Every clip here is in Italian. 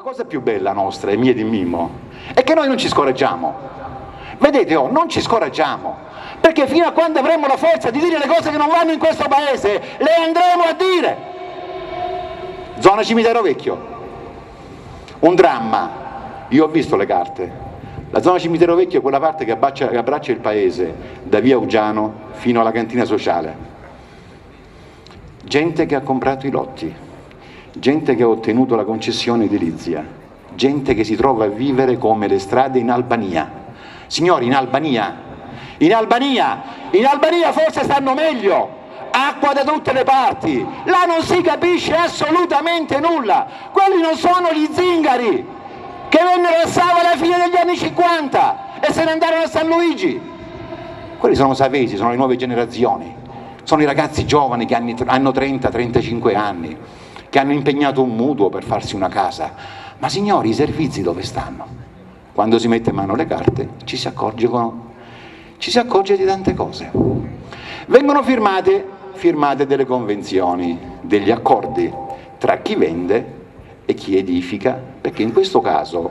cosa più bella nostra, e mia di Mimmo, è che noi non ci scoraggiamo. Vedete, non ci scoraggiamo, perché fino a quando avremo la forza di dire le cose che non vanno in questo paese, le andremo a dire. Zona Cimitero Vecchio, un dramma. Io ho visto le carte. La zona Cimitero Vecchio è quella parte che abbraccia il paese, da via Uggiano fino alla cantina sociale. Gente che ha comprato i lotti, gente che ha ottenuto la concessione edilizia, gente che si trova a vivere come le strade in Albania. Signori, in Albania forse stanno meglio, acqua da tutte le parti, là non si capisce assolutamente nulla. Quelli non sono gli zingari che vennero a Sava alla fine degli anni 50 e se ne andarono a San Luigi. Quelli sono savesi, sono le nuove generazioni, sono i ragazzi giovani che hanno 30-35 anni, che hanno impegnato un mutuo per farsi una casa. Ma signori, i servizi dove stanno? Quando si mette in mano le carte ci si accorge di tante cose. Vengono firmate delle convenzioni, degli accordi tra chi vende e chi edifica, perché in questo caso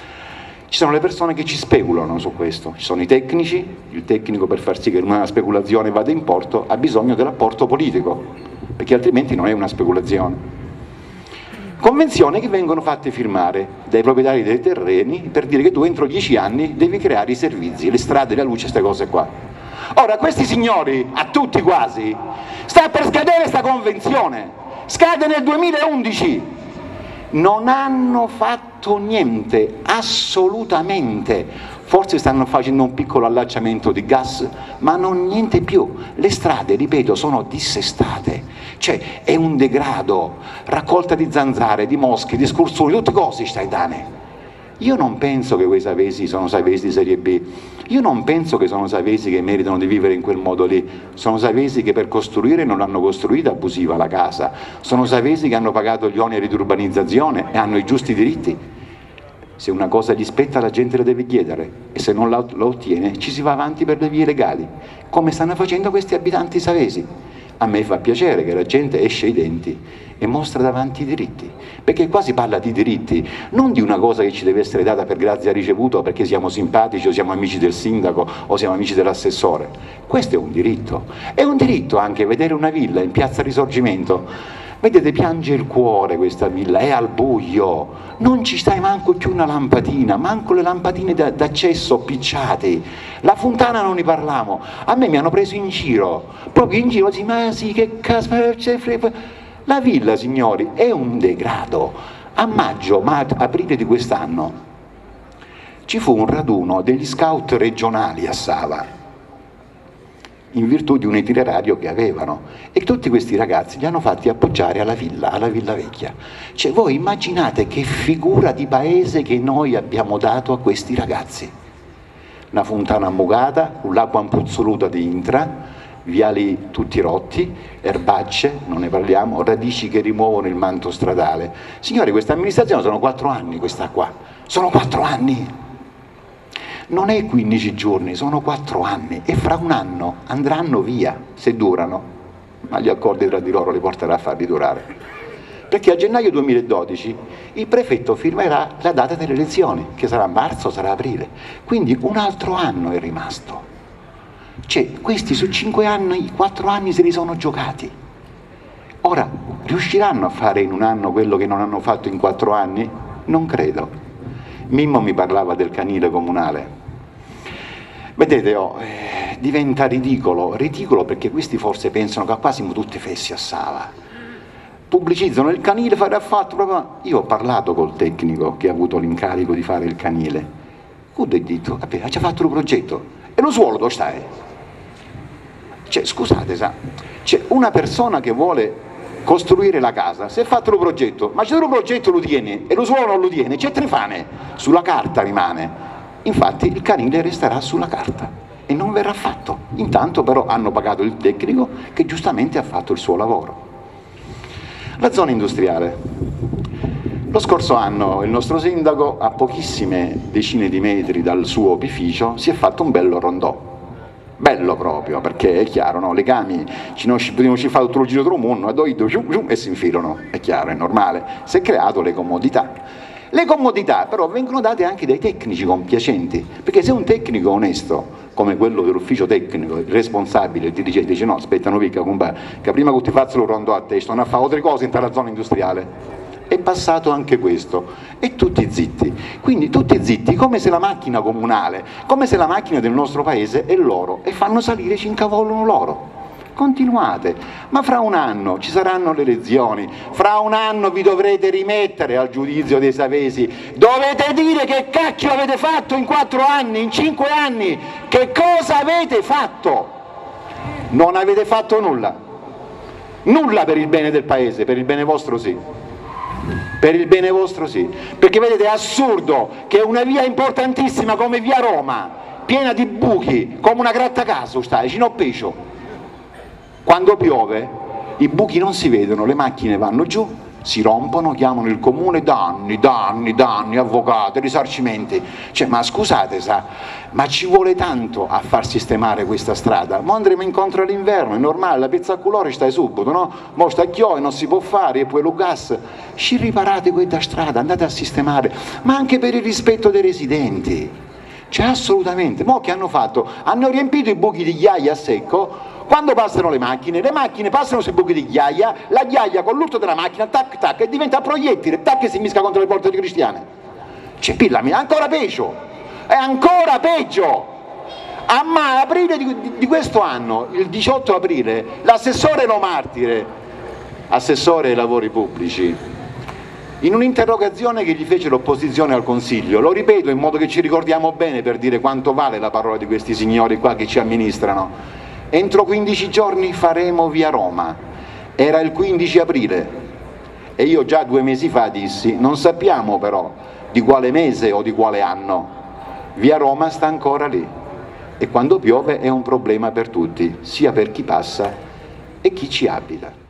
ci sono le persone che ci speculano su questo, ci sono i tecnici, il tecnico per far sì che una speculazione vada in porto ha bisogno dell'apporto politico, perché altrimenti non è una speculazione. Convenzioni che vengono fatte firmare dai proprietari dei terreni per dire che tu entro 10 anni devi creare i servizi, le strade, la luce, queste cose qua. Ora, questi signori, a tutti quasi, sta per scadere sta convenzione, scade nel 2011, non hanno fatto niente, assolutamente. Forse stanno facendo un piccolo allacciamento di gas, ma non niente più. Le strade, ripeto, sono dissestate, cioè è un degrado, raccolta di zanzare, di mosche, di scorsoni, tutte cose stai dane. Io non penso che quei savesi sono savesi di serie B, io non penso che sono savesi che meritano di vivere in quel modo lì, sono savesi che per costruire non l'hanno costruita abusiva la casa, sono savesi che hanno pagato gli oneri di urbanizzazione e hanno i giusti diritti. Se una cosa gli spetta la gente la deve chiedere e se non la ottiene ci si va avanti per le vie legali, come stanno facendo questi abitanti savesi. A me fa piacere che la gente esce i denti e mostra davanti i diritti, perché qua si parla di diritti, non di una cosa che ci deve essere data per grazia ricevuta o perché siamo simpatici o siamo amici del sindaco o siamo amici dell'assessore. Questo è un diritto anche vedere una villa in piazza Risorgimento. Vedete, piange il cuore questa villa, è al buio, non ci stai manco più una lampadina, manco le lampadine d'accesso picciate, la fontana non ne parliamo. A me mi hanno preso in giro, proprio in giro, ma sì, che caspita, la villa, signori, è un degrado. A maggio, aprile di quest'anno ci fu un raduno degli scout regionali a Sava, in virtù di un itinerario che avevano, e tutti questi ragazzi li hanno fatti appoggiare alla Villa Vecchia. Cioè, voi immaginate che figura di paese che noi abbiamo dato a questi ragazzi. Una fontana ammugata, l'acqua impuzzoluta di intra, viali tutti rotti, erbacce, non ne parliamo, radici che rimuovono il manto stradale. Signori, questa amministrazione sono 4 anni, questa qua, sono 4 anni. Non è 15 giorni, sono 4 anni e fra un anno andranno via, se durano, ma gli accordi tra di loro li porterà a farli durare. Perché a gennaio 2012 il prefetto firmerà la data delle elezioni, che sarà marzo, sarà aprile, quindi un altro anno è rimasto. Cioè, questi su 5 anni, 4 anni se li sono giocati. Ora, riusciranno a fare in un anno quello che non hanno fatto in 4 anni? Non credo. Mimmo mi parlava del canile comunale. Vedete, diventa ridicolo perché questi forse pensano che qua siamo tutti fessi a Sava. Pubblicizzano il canile, farà fatto proprio. Io ho parlato col tecnico che ha avuto l'incarico di fare il canile. Ho detto, ha già fatto il progetto. E lo suolo dove stai? Cioè, scusate, c'è una persona che vuole costruire la casa, se ha fatto il progetto, ma se il progetto lo tiene e lo suolo non lo tiene, c'è trefane, sulla carta rimane. Infatti il canile resterà sulla carta e non verrà fatto. Intanto però hanno pagato il tecnico che giustamente ha fatto il suo lavoro. La zona industriale. Lo scorso anno il nostro sindaco, a pochissime decine di metri dal suo opificio, si è fatto un bello rondò. Bello proprio, perché è chiaro, no? Le cami non ci fa tutto il giro del mondo, e si infilano, è chiaro, è normale. Si è creato le comodità. Le comodità però vengono date anche dai tecnici compiacenti, perché se un tecnico onesto, come quello dell'ufficio tecnico, il responsabile, il dirigente, dice no, aspetta, non picca, compà, che prima che ti faccio lo rondo a te, stanno a fare altre cose in tale zona industriale. È passato anche questo, e tutti zitti, quindi tutti zitti, come se la macchina comunale, come se la macchina del nostro paese è loro, e fanno salire, ci incavolano loro. Continuate, ma fra un anno ci saranno le elezioni, fra un anno vi dovrete rimettere al giudizio dei savesi, dovete dire che cacchio avete fatto in 4 anni, in 5 anni, che cosa avete fatto? Non avete fatto nulla, nulla per il bene del paese, per il bene vostro sì. Per il bene vostro sì, perché vedete è assurdo che una via importantissima come via Roma, piena di buchi, come una grattacaso sta, vicino a Pecio, quando piove i buchi non si vedono, le macchine vanno giù, si rompono, chiamano il comune, danni, avvocati, risarcimenti. Cioè, ma scusate, ma ci vuole tanto a far sistemare questa strada? Mo andremo incontro all'inverno, è normale, la pezza a colore stai subito, no? Mo sta chiove, non si può fare, e poi lo gas. Ci riparate questa strada, andate a sistemare, ma anche per il rispetto dei residenti. Cioè, assolutamente. Mo che hanno fatto? Hanno riempito i buchi di ghiaia a secco. Quando passano le macchine passano sui buchi di ghiaia, la ghiaia con l'urto della macchina, tac tac, e diventa proiettile, tac, e si misca contro le porte di cristiane. Cioè, pillami, ancora peggio, è ancora peggio. A aprile di questo anno, il 18 aprile, l'assessore Lo Martire, assessore ai lavori pubblici, in un'interrogazione che gli fece l'opposizione al Consiglio, lo ripeto in modo che ci ricordiamo bene per dire quanto vale la parola di questi signori qua che ci amministrano: entro 15 giorni faremo via Roma. Era il 15 aprile e io già 2 mesi fa dissi: non sappiamo però di quale mese o di quale anno, via Roma sta ancora lì, e quando piove è un problema per tutti, sia per chi passa e chi ci abita.